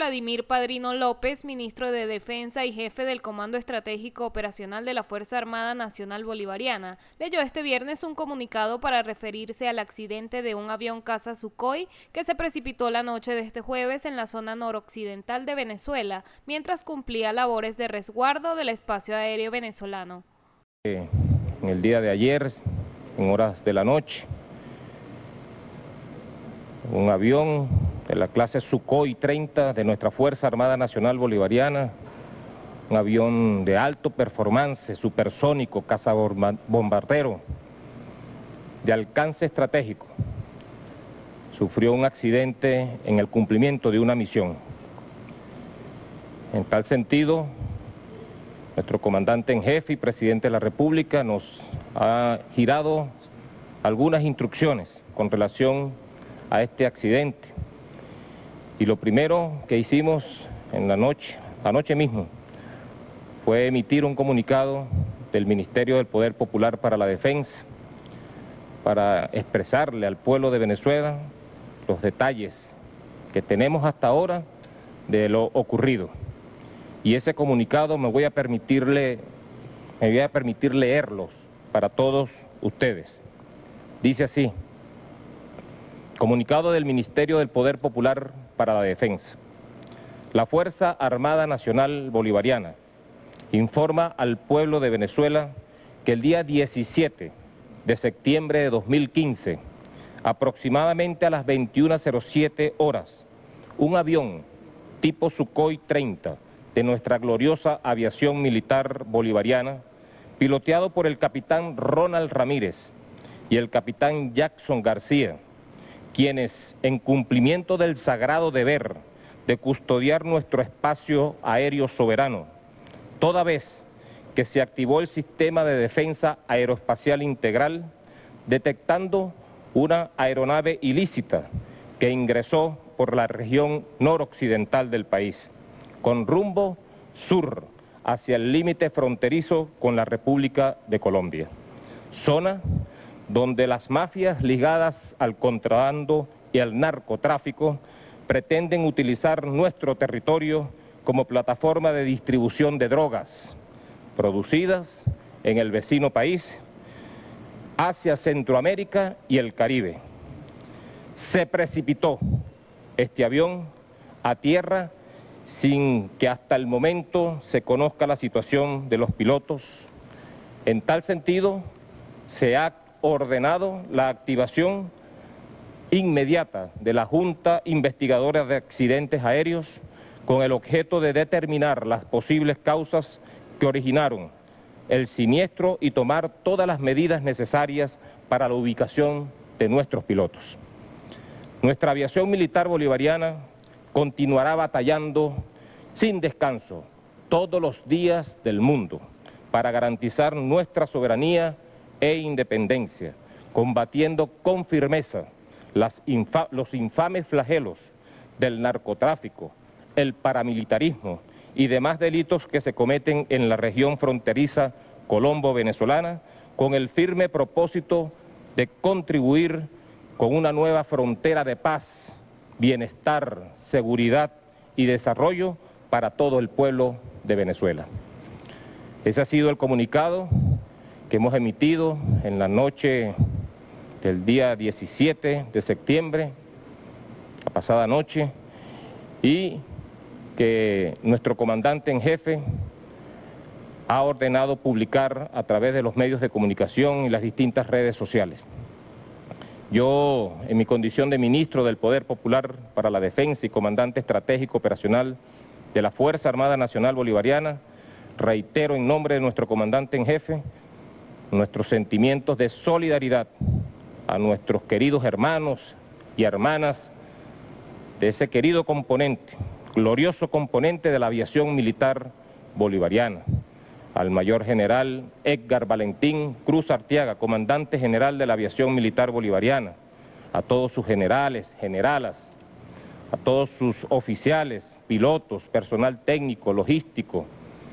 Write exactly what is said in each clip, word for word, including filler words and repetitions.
Vladimir Padrino López, ministro de Defensa y jefe del Comando Estratégico Operacional de la Fuerza Armada Nacional Bolivariana, leyó este viernes un comunicado para referirse al accidente de un avión caza Sukhoi que se precipitó la noche de este jueves en la zona noroccidental de Venezuela, mientras cumplía labores de resguardo del espacio aéreo venezolano. En el día de ayer, en horas de la noche, un avión de la clase Sukhoi treinta de nuestra Fuerza Armada Nacional Bolivariana, un avión de alto performance, supersónico, cazabombardero, de alcance estratégico, sufrió un accidente en el cumplimiento de una misión. En tal sentido, nuestro comandante en jefe y presidente de la República nos ha girado algunas instrucciones con relación a este accidente. Y lo primero que hicimos en la noche, anoche mismo, fue emitir un comunicado del Ministerio del Poder Popular para la Defensa para expresarle al pueblo de Venezuela los detalles que tenemos hasta ahora de lo ocurrido. Y ese comunicado me voy a permitirle, me voy a permitir leerlos para todos ustedes. Dice así: comunicado del Ministerio del Poder Popular para la Defensa. La Fuerza Armada Nacional Bolivariana informa al pueblo de Venezuela que el día diecisiete de septiembre de dos mil quince, aproximadamente a las veintiuna cero siete horas, un avión tipo Sukhoi treinta de nuestra gloriosa aviación militar bolivariana, piloteado por el capitán Ronald Ramírez y el capitán Jackson García, quienes, en cumplimiento del sagrado deber de custodiar nuestro espacio aéreo soberano, toda vez que se activó el sistema de defensa aeroespacial integral, detectando una aeronave ilícita que ingresó por la región noroccidental del país, con rumbo sur hacia el límite fronterizo con la República de Colombia, zona donde las mafias ligadas al contrabando y al narcotráfico pretenden utilizar nuestro territorio como plataforma de distribución de drogas producidas en el vecino país hacia Centroamérica y el Caribe. Se precipitó este avión a tierra sin que hasta el momento se conozca la situación de los pilotos. En tal sentido, se ha ordenado la activación inmediata de la Junta Investigadora de Accidentes Aéreos con el objeto de determinar las posibles causas que originaron el siniestro y tomar todas las medidas necesarias para la ubicación de nuestros pilotos. Nuestra aviación militar bolivariana continuará batallando sin descanso todos los días del mundo para garantizar nuestra soberanía e independencia, combatiendo con firmeza las infa los infames flagelos del narcotráfico, el paramilitarismo y demás delitos que se cometen en la región fronteriza colombo-venezolana, con el firme propósito de contribuir con una nueva frontera de paz, bienestar, seguridad y desarrollo para todo el pueblo de Venezuela. Ese ha sido el comunicado que hemos emitido en la noche del día diecisiete de septiembre, la pasada noche, y que nuestro comandante en jefe ha ordenado publicar a través de los medios de comunicación y las distintas redes sociales. Yo, en mi condición de ministro del Poder Popular para la Defensa y comandante estratégico operacional de la Fuerza Armada Nacional Bolivariana, reitero en nombre de nuestro comandante en jefe nuestros sentimientos de solidaridad a nuestros queridos hermanos y hermanas de ese querido componente, glorioso componente de la aviación militar bolivariana, al mayor general Edgar Valentín Cruz Arteaga, comandante general de la aviación militar bolivariana, a todos sus generales, generalas, a todos sus oficiales, pilotos, personal técnico, logístico,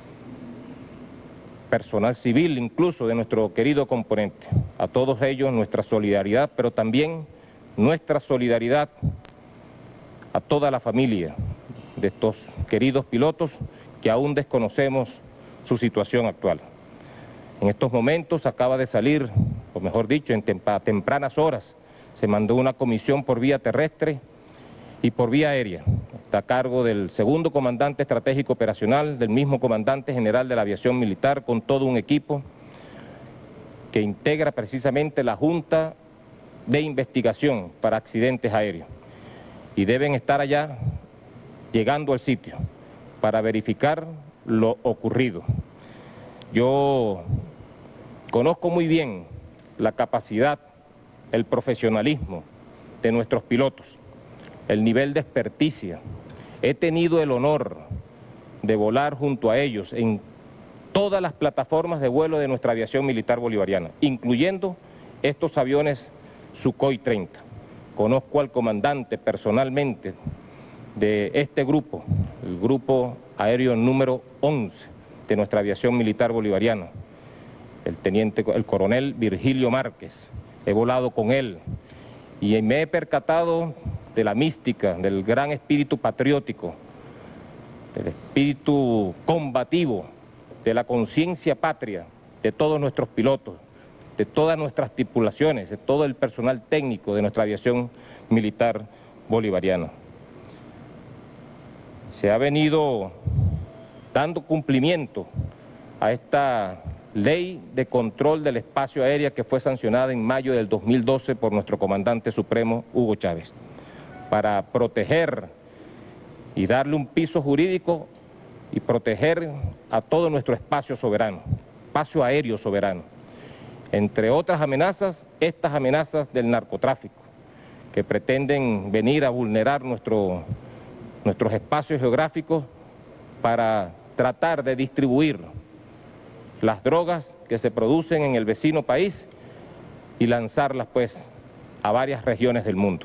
personal civil incluso de nuestro querido componente. A todos ellos nuestra solidaridad, pero también nuestra solidaridad a toda la familia de estos queridos pilotos que aún desconocemos su situación actual. En estos momentos acaba de salir, o mejor dicho, en a tempranas horas, se mandó una comisión por vía terrestre y por vía aérea. Está a cargo del segundo comandante estratégico operacional, del mismo comandante general de la aviación militar, con todo un equipo que integra precisamente la Junta de Investigación para Accidentes Aéreos. Y deben estar allá llegando al sitio para verificar lo ocurrido. Yo conozco muy bien la capacidad, el profesionalismo de nuestros pilotos, el nivel de experticia. He tenido el honor de volar junto a ellos en todas las plataformas de vuelo de nuestra aviación militar bolivariana, incluyendo estos aviones Sukhoi treinta. Conozco al comandante personalmente de este grupo, el grupo aéreo número once de nuestra aviación militar bolivariana, el teniente, el coronel Virgilio Márquez. He volado con él y me he percatado de la mística, del gran espíritu patriótico, del espíritu combativo, de la conciencia patria de todos nuestros pilotos, de todas nuestras tripulaciones, de todo el personal técnico de nuestra aviación militar bolivariana. Se ha venido dando cumplimiento a esta ley de control del espacio aéreo que fue sancionada en mayo del dos mil doce por nuestro comandante supremo Hugo Chávez, para proteger y darle un piso jurídico y proteger a todo nuestro espacio soberano, espacio aéreo soberano. Entre otras amenazas, estas amenazas del narcotráfico, que pretenden venir a vulnerar nuestro, nuestros espacios geográficos para tratar de distribuir las drogas que se producen en el vecino país y lanzarlas pues a varias regiones del mundo.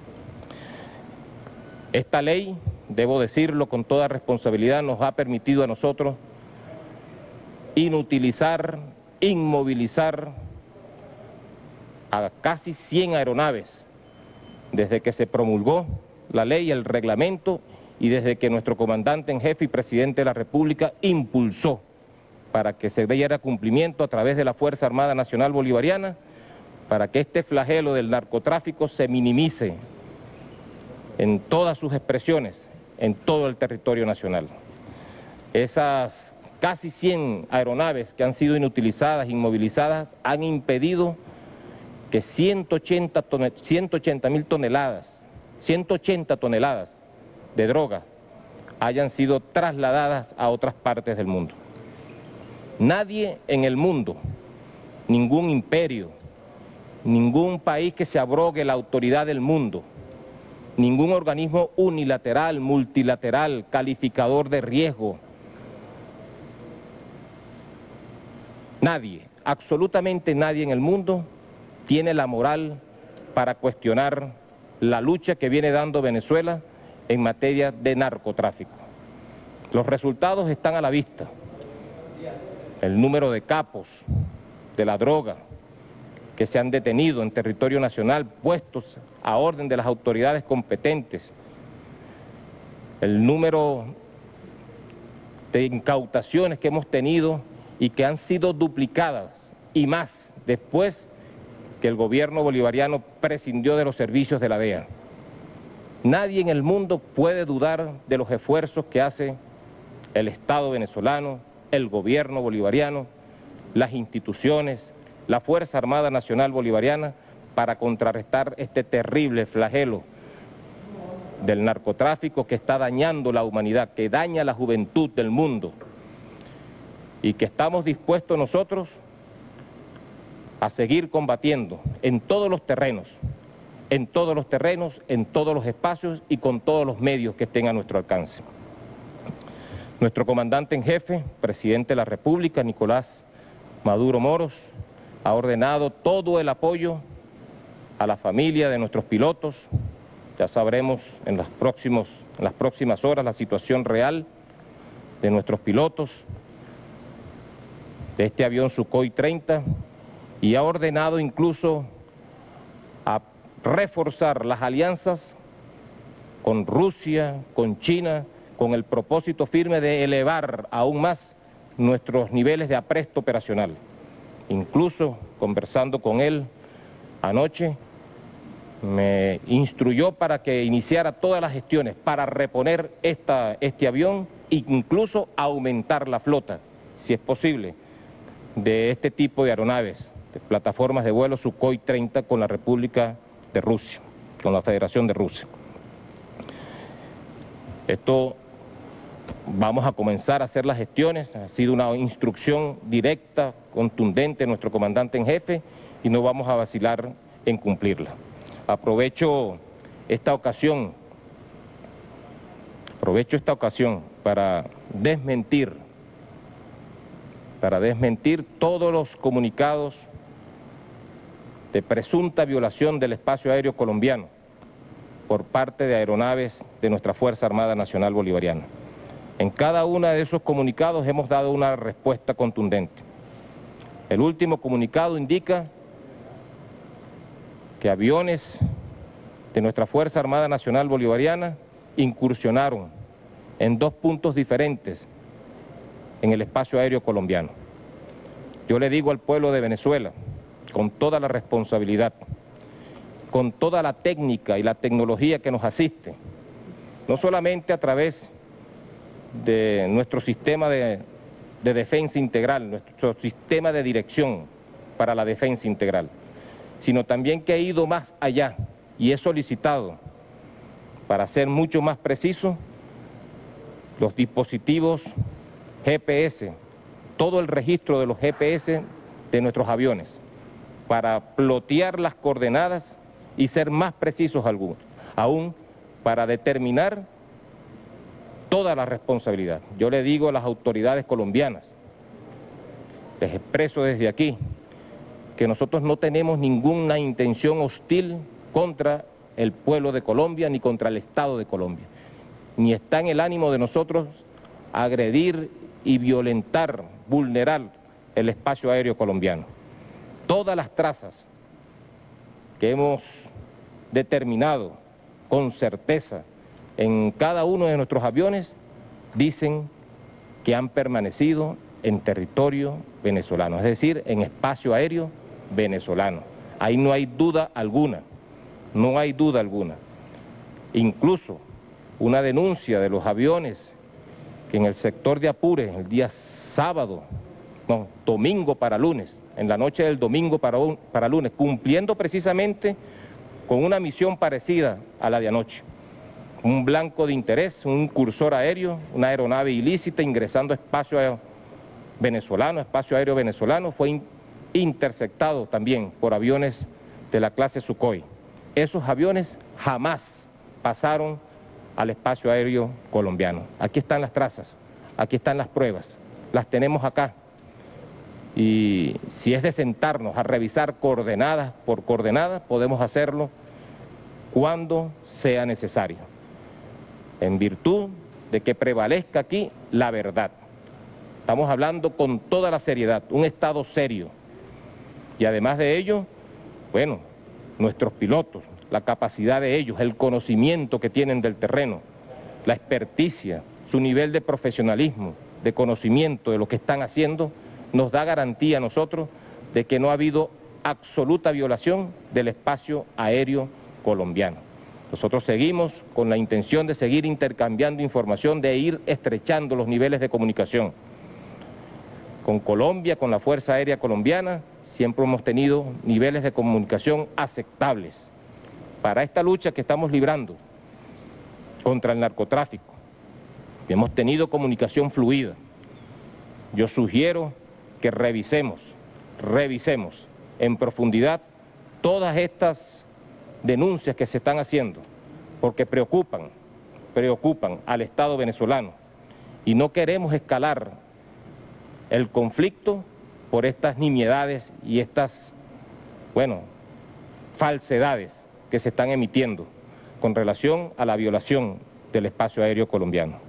Esta ley, debo decirlo con toda responsabilidad, nos ha permitido a nosotros inutilizar, inmovilizar a casi cien aeronaves desde que se promulgó la ley, el reglamento, y desde que nuestro comandante en jefe y presidente de la República impulsó para que se diera cumplimiento a través de la Fuerza Armada Nacional Bolivariana, para que este flagelo del narcotráfico se minimice en todas sus expresiones, en todo el territorio nacional. Esas casi cien aeronaves que han sido inutilizadas, inmovilizadas, han impedido que ciento ochenta mil toneladas, ciento ochenta toneladas de droga hayan sido trasladadas a otras partes del mundo. Nadie en el mundo, ningún imperio, ningún país que se abrogue la autoridad del mundo, ningún organismo unilateral, multilateral, calificador de riesgo, nadie, absolutamente nadie en el mundo tiene la moral para cuestionar la lucha que viene dando Venezuela en materia de narcotráfico. Los resultados están a la vista. El número de capos de la droga que se han detenido en territorio nacional, puestos a orden de las autoridades competentes, el número de incautaciones que hemos tenido y que han sido duplicadas y más después que el gobierno bolivariano prescindió de los servicios de la D E A. Nadie en el mundo puede dudar de los esfuerzos que hace el Estado venezolano, el gobierno bolivariano, las instituciones, la Fuerza Armada Nacional Bolivariana para contrarrestar este terrible flagelo del narcotráfico que está dañando la humanidad, que daña la juventud del mundo y que estamos dispuestos nosotros a seguir combatiendo en todos los terrenos, en todos los terrenos, en todos los espacios y con todos los medios que estén a nuestro alcance. Nuestro comandante en jefe, presidente de la República, Nicolás Maduro Moros, ha ordenado todo el apoyo a la familia de nuestros pilotos. Ya sabremos en, los próximos, en las próximas horas la situación real de nuestros pilotos, de este avión Sukhoi treinta, y ha ordenado incluso a reforzar las alianzas con Rusia, con China, con el propósito firme de elevar aún más nuestros niveles de apresto operacional. Incluso conversando con él anoche, me instruyó para que iniciara todas las gestiones para reponer esta, este avión e incluso aumentar la flota, si es posible, de este tipo de aeronaves, de plataformas de vuelo Sukhoi treinta con la República de Rusia, con la Federación de Rusia. Esto vamos a comenzar a hacer las gestiones, ha sido una instrucción directa, contundente de nuestro comandante en jefe y no vamos a vacilar en cumplirla. Aprovecho esta ocasión, aprovecho esta ocasión para desmentir, para desmentir todos los comunicados de presunta violación del espacio aéreo colombiano por parte de aeronaves de nuestra Fuerza Armada Nacional Bolivariana. En cada uno de esos comunicados hemos dado una respuesta contundente. El último comunicado indica que aviones de nuestra Fuerza Armada Nacional Bolivariana incursionaron en dos puntos diferentes en el espacio aéreo colombiano. Yo le digo al pueblo de Venezuela, con toda la responsabilidad, con toda la técnica y la tecnología que nos asiste, no solamente a través de nuestro sistema de, de defensa integral, nuestro sistema de dirección para la defensa integral, sino también que he ido más allá y he solicitado, para ser mucho más preciso, los dispositivos G P S, todo el registro de los G P S de nuestros aviones, para plotear las coordenadas y ser más precisos algunos, aún para determinar toda la responsabilidad. Yo le digo a las autoridades colombianas, les expreso desde aquí, que nosotros no tenemos ninguna intención hostil contra el pueblo de Colombia ni contra el Estado de Colombia. Ni está en el ánimo de nosotros agredir y violentar, vulnerar el espacio aéreo colombiano. Todas las trazas que hemos determinado con certeza en cada uno de nuestros aviones dicen que han permanecido en territorio venezolano, es decir, en espacio aéreo venezolano. Ahí no hay duda alguna, no hay duda alguna. Incluso una denuncia de los aviones que en el sector de Apure, el día sábado, no, domingo para lunes, en la noche del domingo para, un, para lunes, cumpliendo precisamente con una misión parecida a la de anoche. Un blanco de interés, un cursor aéreo, una aeronave ilícita ingresando a espacio aéreo venezolano, espacio aéreo venezolano, fue in, interceptado también por aviones de la clase Sukhoi. Esos aviones jamás pasaron al espacio aéreo colombiano. Aquí están las trazas, aquí están las pruebas, las tenemos acá. Y si es de sentarnos a revisar coordenadas por coordenadas, podemos hacerlo cuando sea necesario, en virtud de que prevalezca aquí la verdad. Estamos hablando con toda la seriedad, un Estado serio. Y además de ello, bueno, nuestros pilotos, la capacidad de ellos, el conocimiento que tienen del terreno, la experticia, su nivel de profesionalismo, de conocimiento de lo que están haciendo, nos da garantía a nosotros de que no ha habido absoluta violación del espacio aéreo colombiano. Nosotros seguimos con la intención de seguir intercambiando información, de ir estrechando los niveles de comunicación. Con Colombia, con la Fuerza Aérea Colombiana, siempre hemos tenido niveles de comunicación aceptables para esta lucha que estamos librando contra el narcotráfico. Hemos tenido comunicación fluida. Yo sugiero que revisemos, revisemos en profundidad todas estas denuncias que se están haciendo, porque preocupan, preocupan al Estado venezolano y no queremos escalar el conflicto por estas nimiedades y estas, bueno, falsedades que se están emitiendo con relación a la violación del espacio aéreo colombiano.